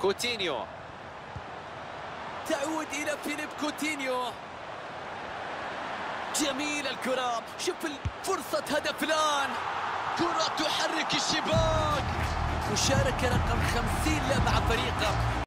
كوتينيو تعود إلى فيليب كوتينيو. جميل الكرة، شوف فرصة هدف الآن، كرة تحرك الشباك. مشاركة رقم 50 له مع فريقه.